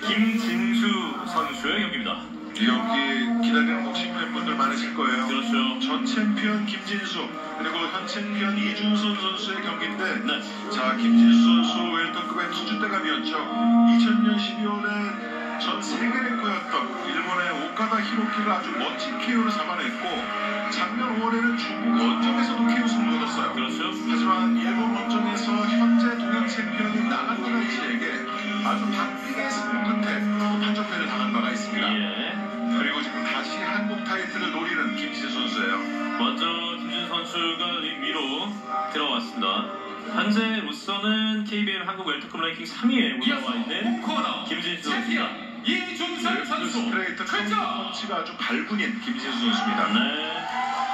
김진수 선수의 경기입니다. 이 경기 기다리는 복싱 팬분들 많으실 거예요. 그렇죠. 전 챔피언 김진수 그리고 현 챔피언 이준선 선수의 경기인데 네. 자, 김진수 선수 웰터급의 투주대감이었죠. 2000년 12월에 전 세계 랭커였던 일본의 오카다 히로키를 아주 멋진 KO로 잡아냈고 작년 5월에는 중국 원정에서도 KO 승리를 얻었어요. 그렇죠. 하지만 일본 원정에서 현재 동양 챔피언인 나가토나이치에게 아주 박빙의 승부 끝에 판정패를 당한 바가 있습니다. 예. 그리고 지금 다시 한국 타이틀을 노리는 김진수 선수예요. 먼저 김진수 선수가 링 위로 들어왔습니다. 현재로서는 KBL 한국 웰터급 랭킹 3위에 올라와 있는 김진수 선수입니다. 이준선 선수 스트레이트 카운터 펀치가 아주 발군인 김진수 선수입니다. 네.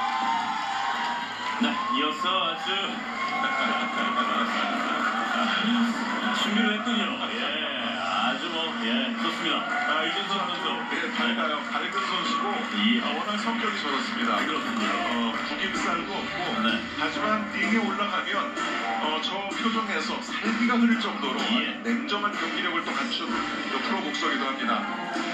네, 이어서 아주 준비를 했군요. 예, 아주 좋습니다. 이준선 선수. 예, 밝아요. 밝은 선수고 워낙 성격이 좋았습니다. 그렇군요. 구김살도 없고 네. 하지만 링에 올라가면 저 표정에서 살기가 흐를 정도로 냉정한 경기력을 또 갖춘 프로 복서기도 합니다.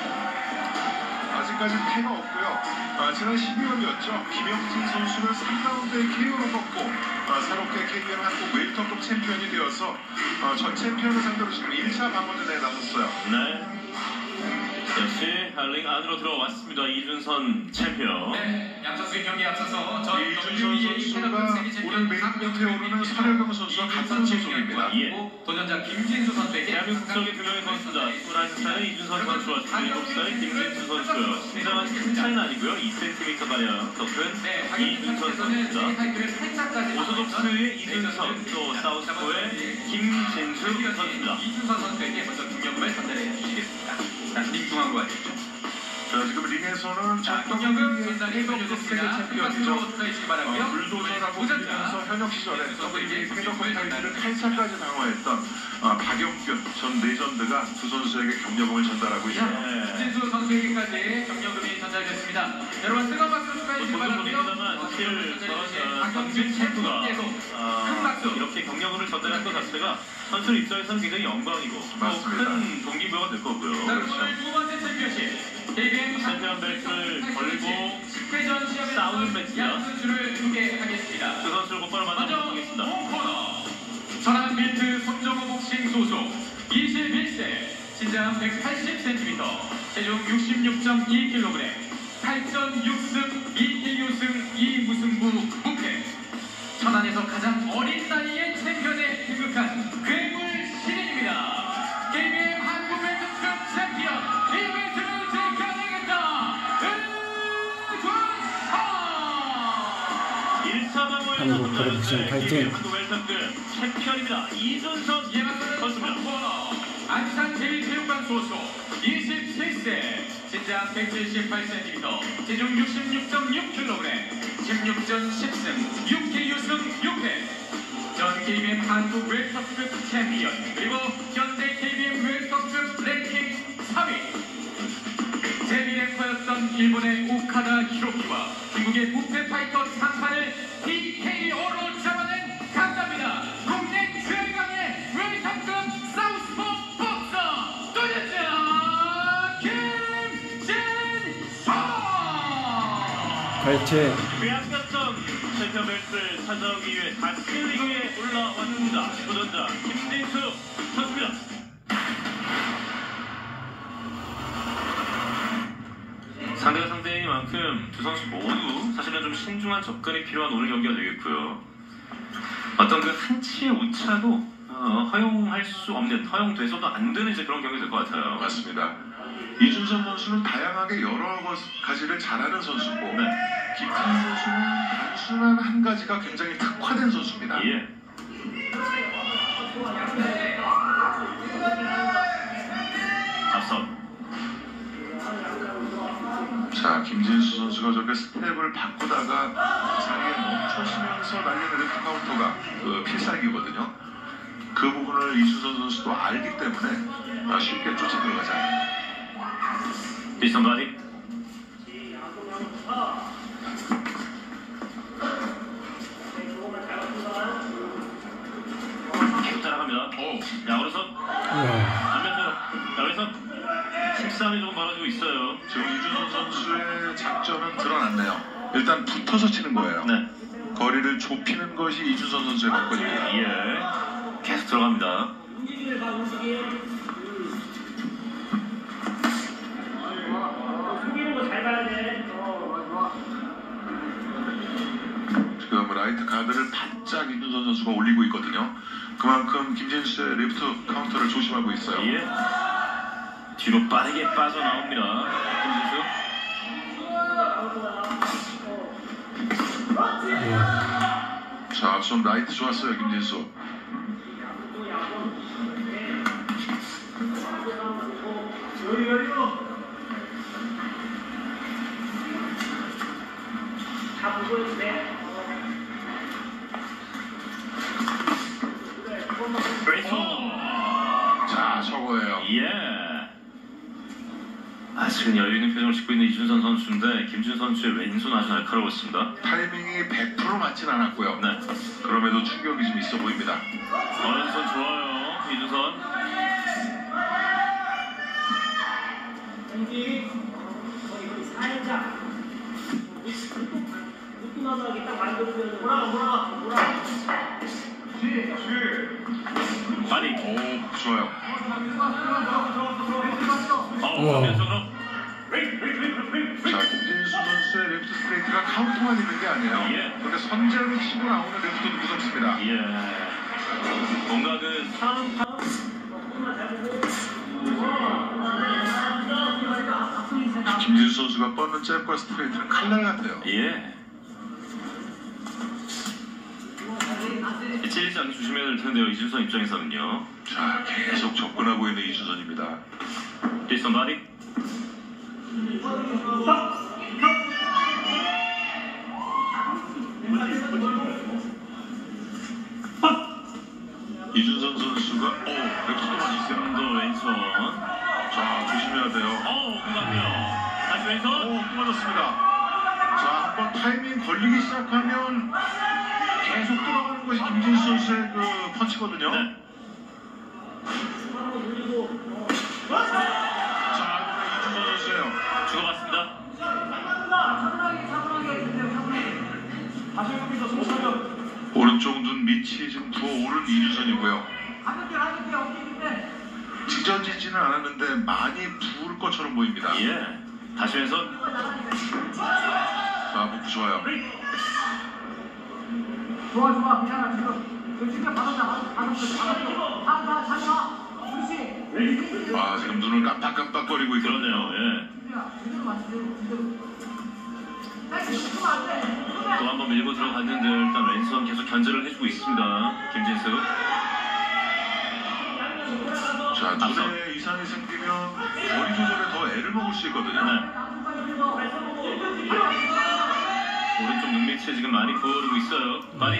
아직까지는 패가 없고요. 지난 12월이었죠. 김영진 선수를 3라운드에 KO로 꺾고 새롭게 KBL 한국 웰터급 챔피언이 되어서 전 챔피언을 상대로 지금 1차 방어전에 나섰어요. 네. 역시 링 안으로 들어왔습니다. 이준선 챔피언. 네, 양선수의 경기에 앞서서 전 이준선 선수가 오늘 메인 이벤트에 오르는 서려경 선수와 같은 소속입니다. 도전자 김진수 선수에게 대한민국 국적의 두 명의 선수다. 21살의 이준선 선수와 27살의 김진수 선수요. 신장은 큰 차이는 아니고요. 2cm 가량 더 큰 이준선 선수입니다. 오소독스의 이준선, 또 사우스포의 김진수 선수입니다. 이준선 선수에게 먼저 경력을 전달해 주시겠습니다. 링 중앙으로 가시죠. 자, 지금 링에서는 경력은 전달해 세계 주셨습니다. 챔피언이죠. 들어주시기 바라고요. 불도저라고 불리면서 현역 시절에 WBA 패더급 타이틀을 8차까지 방어했던 박영균 전 레전드가 두 선수에게 경력을 전달하고 있습니다. 김진수 선수에게까지 경력금이 전달됐습니다. 여러분 뜨거운 박수 축하해 주시기 바라고요. 사실 박영균 챔프가 큰 박수. 이렇게 경력을 전달한 것 자체가 선수 입장에서는 굉장히 영광이고 큰 동기부여가 될 거고요. 오늘 두 번째 챔피언십 KBL 챔피언 벨트를 걸고 10회전 시합에 싸우는 매치야. 양 선수를 소개하겠습니다. 그 선수를 곧바로 만나보겠습니다. 홈코너 천안 빌트 손정호 복싱 소속 21세 신장 180cm 체중 66.2kg 8전 6승 2KO승 2무승부 무패 천안에서 가장 어린 나이에 챔피언에 등극한 괴물 신인입니다. KBL 한국 벨트급 챔피언 이 벨트를 지켜내겠다 이준선 1차 방어에 한국 프로복싱 파이팅 한국 웰터급 챔피언입니다. 이준선 선수입니다. 안산 제1체육관 소속 27세 신장 178cm 체중 66.6kg 16전 10승 6KO승 6패 전 KBM 한국 웰터급 챔피언 그리고 현재 KBM 웰터급 랭킹 3위 제2랭커였던 일본의 오카다 히로키와 중국의 무패 파이터 3판을 TKO로 잡아낸 강자입니다. 국내 최강의 웰터급 사우스포 복서 도전자 김진수 발체 빼앗겼던 챔피언 벨트를 찾아오기 위해 다시 리그에 올라왔습니다. 도전자 김진수 선수입니다. 상대가 상대인 만큼 두 선수 모두 사실은 좀 신중한 접근이 필요한 오늘 경기가 되겠고요. 어떤 그 한치의 오차도 허용할 수 없는, 허용돼서도 안 되는 이제 그런 경기 될 것 같아요. 맞습니다. 이준선 선수는 다양하게 여러 가지를 잘하는 선수고 김진수 선수는 단순한 한 가지가 굉장히 특화된 선수입니다. 예. 앞선. 자, 김진수 선수가 저렇게 스텝을 바꾸다가 자리에 멈춰서면서 날리는 레프트 카운터가 필살기거든요. 그 부분을 이준선 선수도 알기 때문에 쉽게 쫓아 들어가지 않아요. 비슷한 바디. 계속 따라갑니다. 야, 오른손. 안면으로. 자, 왼손. 싸움이 좀 벌어지고 있어요. 지금 이준선 선수의 작전은 드러났네요. 일단 붙어서 치는 거예요. 네. 거리를 좁히는 것이 이준선 선수의 관건입니다. 예. 계속 들어갑니다. 지금 라이트 가드를 바짝 이준선 선수가 올리고 있거든요. 그만큼 김진수의 레프트 카운터를 조심하고 있어요. 예. 뒤로 빠르게 빠져나옵니다. 김진수. 자, 앞선 라이트 좋았어요, 김진수. 자, 저거예요. 예. 아직은 여유있는 표정을 짓고 있는 이준선 선수인데 김준 선수의 왼손 아주 날카로웠습니다. 타이밍이 100% 맞진 않았고요. 네. 그럼에도 충격이 좀 있어 보입니다. 오른손 좋아요. 이준선. 빨리. 오, 좋아요. 왼손으로. 자, 김진수 선수의 레프트 스트레이트가 카운터만 있는 게 아니에요. 예. 그렇게 선제를 치고 나오는 레프트도 무섭습니다. 예. 뭔가 그 상황 김진수 선수가 뻗는 잽과 스트레이트는 칼날 같아요. 예. 찔리지 않게 조심해야 될 텐데요. 이준선 입장에서는요. 자, 계속 접근하고 있는 이준선입니다. 딜선 바디. 이준선 선수가 레프트도 많이 있어요. 또 왼손. 자, 조심해야 돼요. 공감이요. 다시 왼손. 끊어졌습니다. 자, 한번 타이밍 걸리기 시작하면 계속 들어가는 것이 김진수 선수의 그 펀치거든요. 네. 자, 이준선 선수예요. 주고받습니다. 오른쪽 눈 밑이 지금 부어오른 이준선이고요. 찢어지지는 않았는데 많이 부을 것처럼 보입니다. 예. 다시 왼손. 자, 복부 좋아요. 좋아 괜찮아 지금 진짜 받았다 그렇지 아, 지금 눈을 깜빡깜빡거리고 있거든요. 그러네요. 예. 제대로 맞지 제대로 또 한 번 밀고 들어갔는데 일단 왼손 계속 견제를 해주고 있습니다. 김진수. 자, 눈에 이상이 생기면 머리 조절에 더 애를 먹을 수 있거든요. 네. 오른쪽 눈밑이 지금 많이 부어오르고 있어요. 많이.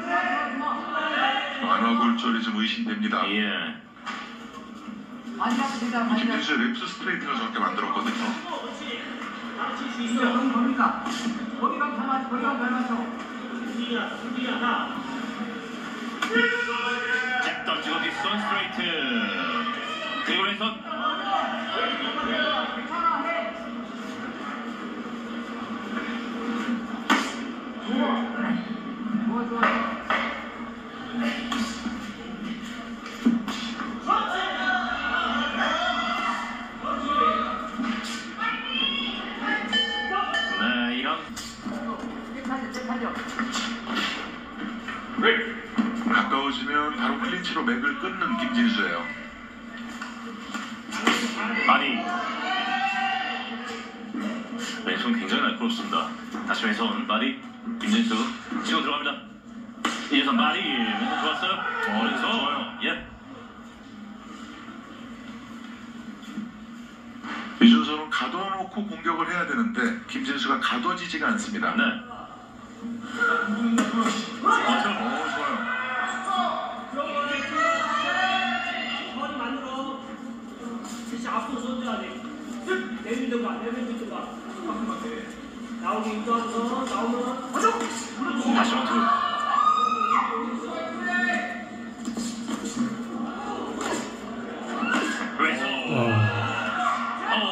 완화골절이 좀 의심됩니다. 예. 많이 잡고 되잖아 많이 잡고 김진수의 랩스 스트레이트가 저렇게 만들었거든요. 겁니까 거기가 잘 맞춰 거기가 잘 맞춰 쫙 던지고 뒷손 스트레이트. 그리고 왼손. 괜찮아 해 좋아 네, 이런. 가까워지면 바로 클린치로 맥을 끊는 김진수예요. 많이. 왼손 굉장히 날카롭습니다. 다시 왼손 바디. 김진수 치고 들어갑니다. 이준선 바디. 왼손 좋았어요. 오른손. 좋아요. 예. 이준선은 가둬놓고 공격을 해야 되는데 김진수가 가둬지지가 않습니다. 네. 맞죠? 좋아요. 머리 만들어 다시 앞으로 던져야 돼 내밀든가 나오기 인도하면서 나오면 다시 원투. 왼손.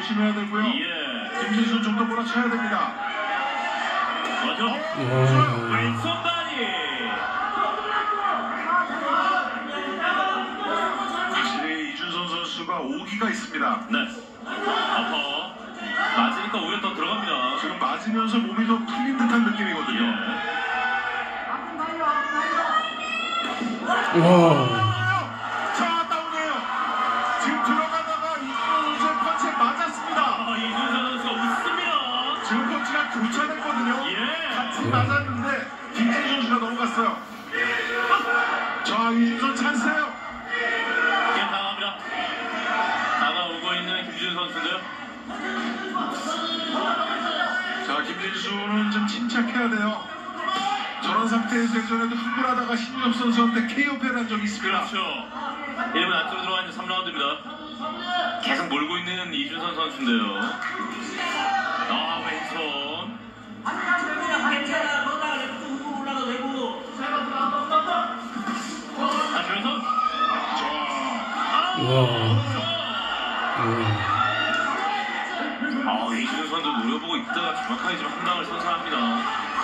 조심해야 되고요. 예. 김진수 좀 더 몰아쳐야 됩니다. 맞아. 오. 왼손발이. 확실히 이준선 선수가 오기가 있습니다. 네. 아파. 맞으니까 오히려 더 들어갑니다. 지금 맞으면서 몸이 더 풀린 듯한 느낌이거든요. 예. 자, 다운이에요. 지금 들어가다가 이준선 선수의 펀치에 맞았습니다. 아, 이준선 선수가 웃습니다. 지금 펀치가 교차됐거든요. 예. 같이 맞았는데 김진수 선수가 넘어갔어요. 자, 이준선 찬스예요. 게임 당합니다. 다가오고 있는 김준 선수인데요. 자, 김진수는 좀 침착해야 돼요. 저런 상태에서 예전에도 흥분하다가 신유엽 선수한테 KO 패한 적이 있습니다. 그렇죠. 1분 안쪽으로 들어와 있는 3라운드입니다. 계속 몰고 있는 이준선 선수인데요. 아, 왼손. 괜찮아. 너가 레프트 후보 올라가 내고. 다시 왼손. 이준선 선수 노려보고 있다가 정확하게 지금 한 방을 선사합니다.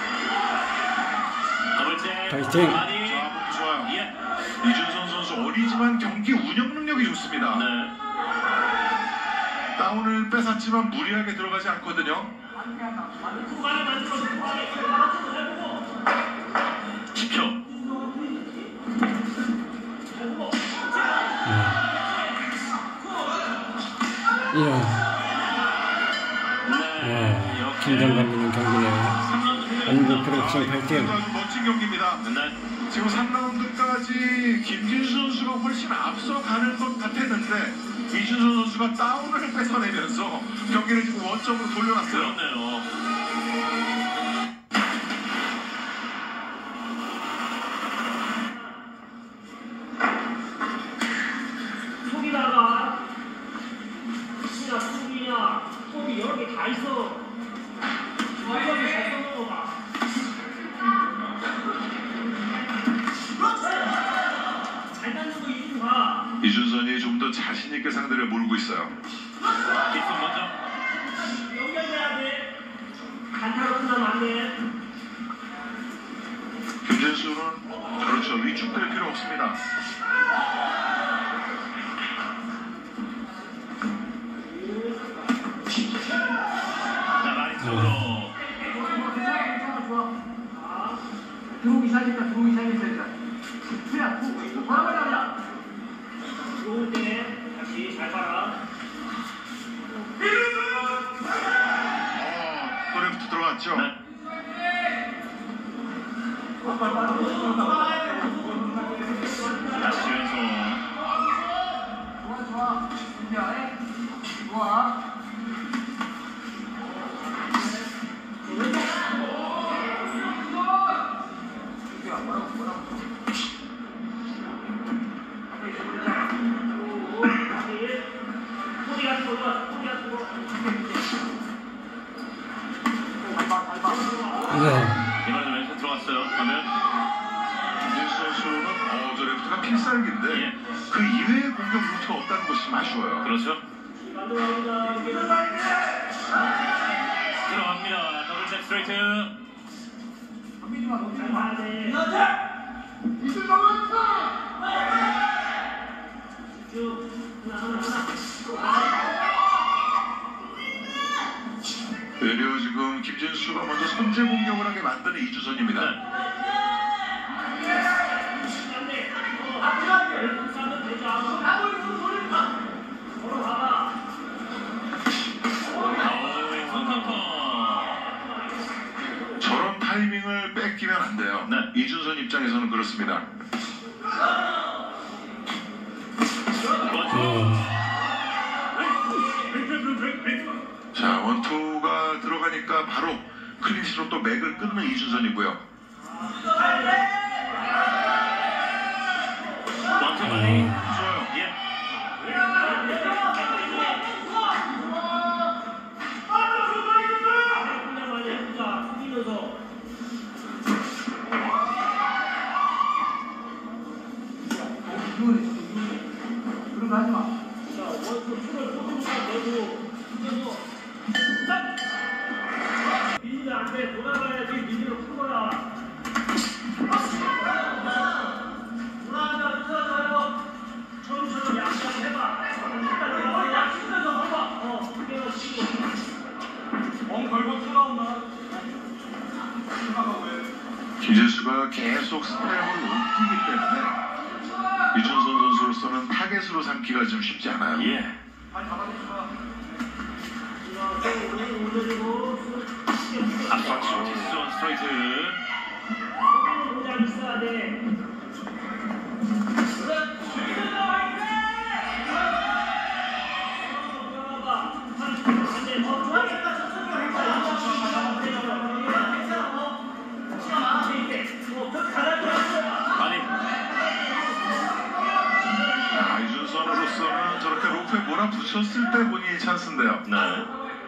더블잭. 파이팅! 많이. 자, 몸 좋아요. 예. 이준선 선수 어리지만 경기 운영 능력이 좋습니다. 네. 다운을 뺏었지만 무리하게 들어가지 않거든요. 10초. 네. 이렇게 긴장감 있는 경기네요. 3라운드 안구 프로렉션 파이팅! 아주 멋진 경기입니다. 네. 지금 3라운드까지 김진수 선수가 훨씬 앞서가는 것 같았는데 이준선 선수가 다운을 뺏어내면서 경기를 지금 원점으로 돌려놨어요. 그렇네요. 속이다가 속이냐 속이 여러 개 다 있어. 완전히 잘 써먹어봐. 잘 맞는 거 이중 봐. 이준선이 좀 더 자신 있게 상대를 몰고 있어요. 뒷손 먼저. 연결돼야 돼. 간타로 끝나면 안 돼. 김진수는 그렇죠. 위축될 필요 없습니다. 자, 라인 쪽으로. 들어오기 시작했다. 들어오기 시작했다. 그냥 바로 들어올 때 다시 잘 봐라. 또 레프트 들어갔죠. 네. 다시 왼손. 좋아. 준비해. 좋아. 소리 같은 거 좋아. 소리 같은 거. 이번에도 왼손 들어갔어요. 그러면 김진수 선수는 저 레프트가 필살기인데 예. 그 이외의 공격 루트가 없다는 것이 좀 아쉬워요. 그렇죠. 들어갑니다. 더블잭 스트레이트. 잘 봐야 돼. 쭉. 하나. 외려 지금 김진수가 먼저 선제 공격을 하게 만드는 이주선입니다. 왼손 카운터. 저런 타이밍을 뺏기면 안 돼요. 네. 이준선 입장에서는 그렇습니다. 자, 원투가 들어가니까 바로 클린시로 또 맥을 끊는 이준선이고요. 원투 많이. 좋아요. 예. 그런 거 하지 마. 자, 원투 풀을 조금만 내고 민지는 안 돼. 돌아가야지. 민지로 큰 거야. 돌아가요. 처음처럼 약간 해봐. 약간 해봐. 그게 치고. 걸고 튀어나온다. 김진수가 계속 스텝을 옮기기 때문에 이준선 선수로서는 타겟으로 삼기가 좀 쉽지 않아요. 예. 앞박수 디스존 스트레이트. 동작 있어야 돼. 아니 이준선으로서는 저렇게 로프에 몰아붙였을 때 본인이 찬스인데요. 네.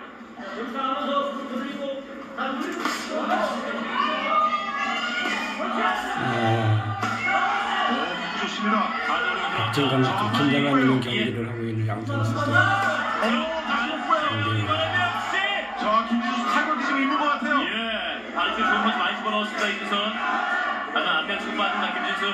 좋습니다. 박진감 있고 긴장감 있는 경기를 하고 있는 양 선수들. 자, 김진수 타격이 좀 있는 것 같아요. 예. 바리트 좋은 모습 많이 집어넣었습니다. 이준선. 하지만 안면 치고 빠진다 김진수.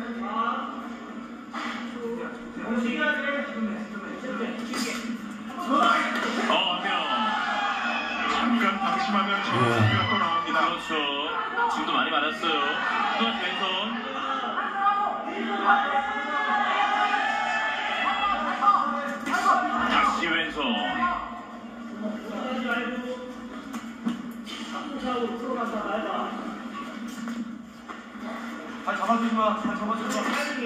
안면. 잠깐 방심하면 정수가 또 나옵니다. 그렇죠. 지금도 많이 맞았어요. 또다시 왼손. 다시 왼손. 발 잡아주지 마. 발 잡아주지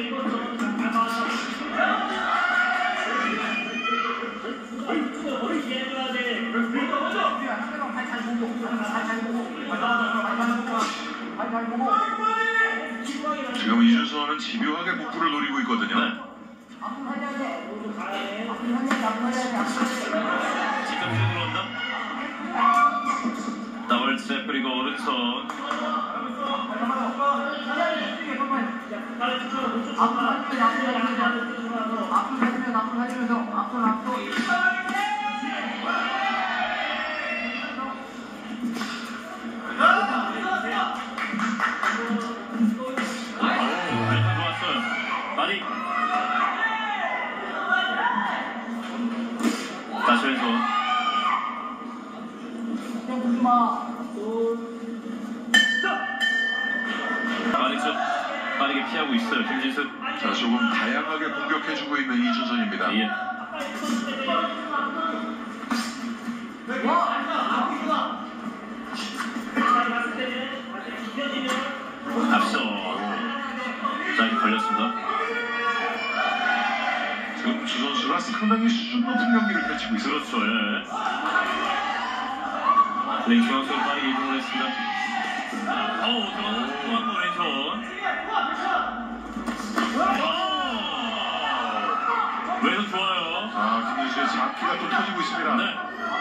지금 이준선은 집요하게 복부를 노리고 있거든요. 직접 들어온다. 더블 스텝 그리고 오른손. 좋았어요. 바디. 다시 왼손. 바디 쪽 빠르게 피하고 있어요. 김진수. 자, 조금 다양하게 공격해주고 있는 이준선입니다. 예. 앞서. 자, 이제 걸렸습니다. 지금 주 선수가 상당히 수준 높은 경기를 펼치고 있어요. 그렇죠. 예. 네, 중앙수로 빠르게 이동을 했습니다. 들어가서 또한번 왼손. 왼손 좋아요. 자, 김진수의 잡기가 또 터지고 있습니다. 네.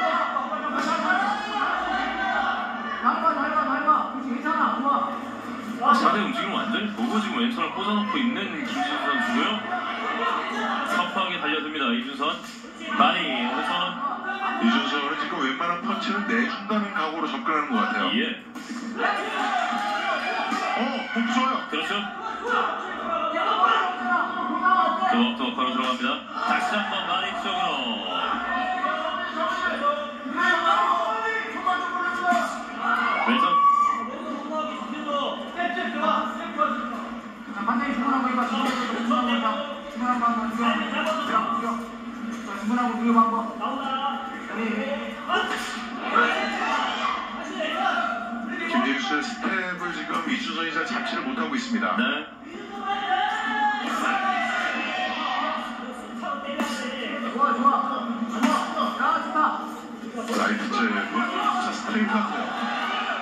상대 움직임을 완전히 보고 지금 왼손을 꽂아놓고 있는 김진수 선수고요. 섭하게 달려듭니다. 이준선. 바디 오른손. 이준선은 지금 웬만한 펀치는 내준다는 각오로 접근하는 것 같아요. 예. 복부 좋아요. 그렇죠. 또 바로 들어갑니다. 다시 한번 바디 쪽으로. 왼손. 김진수의 스텝을 지금 이준선이 잘 잡지를 못하고 있습니다. 네. 라이트 제브. 자, 스트레이트 같아요.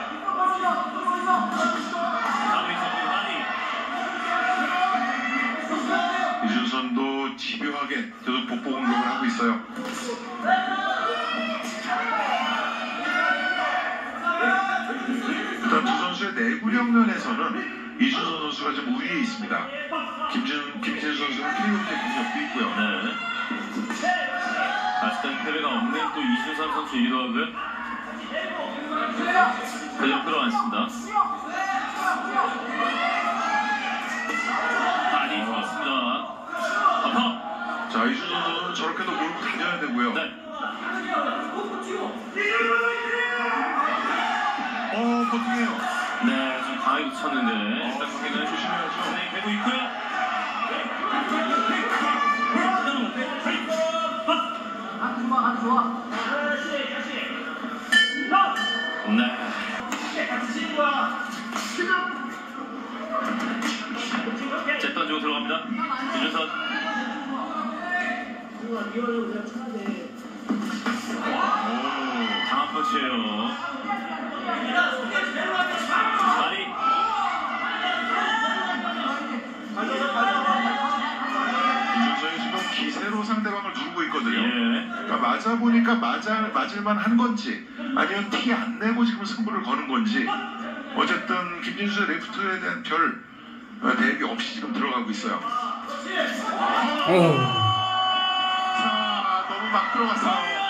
이준선도 집요하게 계속 복부 공격을 하고 있어요. 일단 두 선수의 내구력 면에서는 이준선 선수가 좀 우위에 있습니다. 김진수 선수는 KO 테크닉도 있고요. 네. 아직까지 패배가 없는 또 이준선 선수이기도 하고요. 그대로 끌어왔습니다. 많이 좋았습니다. 아파. 자, 이준선 선수는 저렇게도 몰고 다녀야 되고요. 네. 버팅해요. 네, 좀 강하게 붙였는데 일단 거기는 조심해야죠. 진행되고 있고요. 아주 좋아. 네. 잽 던지고 들어갑니다. 이준선. 강한 터치예요. 마리. 이준선이 지금 기세로 상대방을 누르고 있거든요. 예. 그러니까 맞아보니까 맞을만 한 건지 아니면 티 안 내고 지금 승부를 거는 건지 어쨌든 김진수의 레프트에 대한 별 대비 없이 지금 들어가고 있어요. 자, 너무 막 들어갔어요.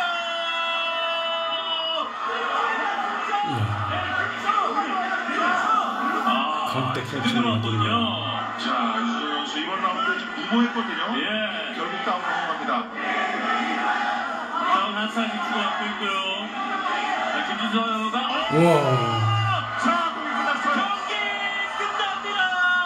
강대 힘들었거든요. 자, 이준선 선수 이번 라운드에 좀 무모했거든요. 예. 결국 다운 넘어갑니다. 다운 한 살씩 주고받고 있고요. 김준서가 우와. 자, 공이 끝났어요. 경기 끝납니다.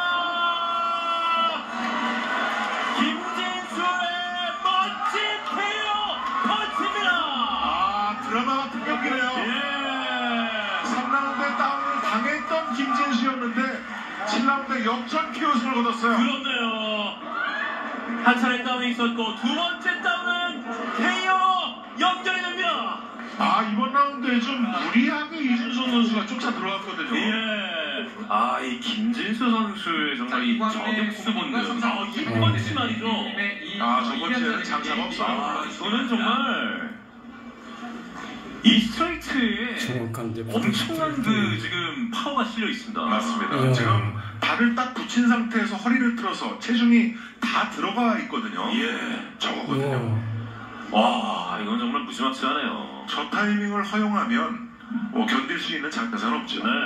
김진수의 멋진 KO 펀치입니다. 아, 드라마 같은 경기네요. 예. 3라운드에 다운을 당했던 김진수였는데 7라운드에 역전 KO승을 거뒀어요. 그렇네요. 한 차례 다운이 있었고 두 번째 다운은 KO로 연결이 됩니다. 아, 이번 라운드에 좀 무리하게 이준선 선수가 쫓아 들어갔거든요. 예. 아, 이 김진수 선수의 정말 이 저격수 본능. 이 펀치 말이죠. 아, 저 번째는 장사가 없어요. 아, 저는 정말 이 스트레이트에 정확한데 엄청난 그 지금 파워가 실려 있습니다. 맞습니다. 예. 지금 발을 딱 붙인 상태에서 허리를 틀어서 체중이 다 들어가 있거든요. 예. 저거거든요. 와, 이건 정말 무지막지하네요. 저 타이밍을 허용하면 견딜 수 있는 장타는 없죠. 네.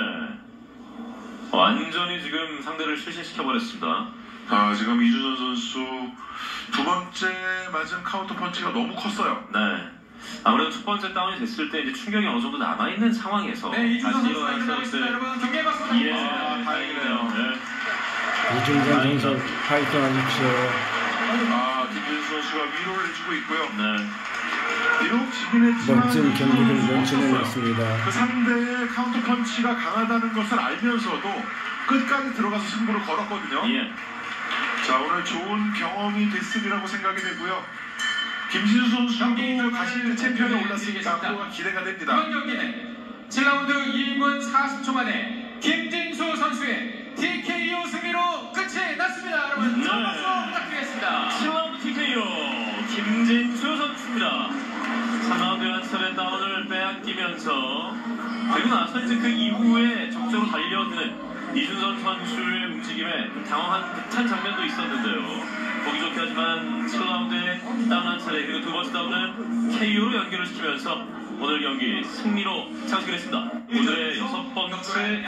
완전히 지금 상대를 실신시켜버렸습니다. 아, 지금 이준선 선수 두 번째 맞은 카운터 펀치가 너무 컸어요. 네. 아무래도 첫 번째 다운이 됐을 때 이제 충격이 어느 정도 남아있는 상황에서 네, 이준선 다시 선수가 일어나고 일어나서 있습니다. 이제 여러분 경기에 박수 예, 부탁드립니다. 다행이네요. 네. 이준선 선수 파이팅 하십시오. 아, 김진수 선수가 위로를 해주고 있고요. 네. 비록 지긴 했지만 멋진 경기를 이준선 선수가 펼쳐냈습니다. 그 상대의 카운터 펀치가 강하다는 것을 알면서도 끝까지 들어가서 승부를 걸었거든요. 예. 자, 오늘 좋은 경험이 됐으리라고 생각이 되고요. 김진수 선수도 다시 챔피언에 올랐으니까 앞으로가 기대가 됩니다. 이번 경기는 7라운드 1분 40초 만에 김진수 선수의 TKO 승리로 끝이 났습니다. 여러분 네. 박수 부탁드리겠습니다. 7라운드 TKO 김진수 선수입니다. 3라운드 한 차례 다운을 빼앗기면서 그리고 나서 이제 그 이후에 적극적으로 달려드는 이준선 선수의 움직임에 당황한 듯한 장면도 있었는데요. 보기 좋게 하지만 7라운드에 다운 한 차례 그리고 두 번째 다운은 KO로 연결을 시키면서 오늘 경기 승리로 장식을 했습니다. 오늘의 6번째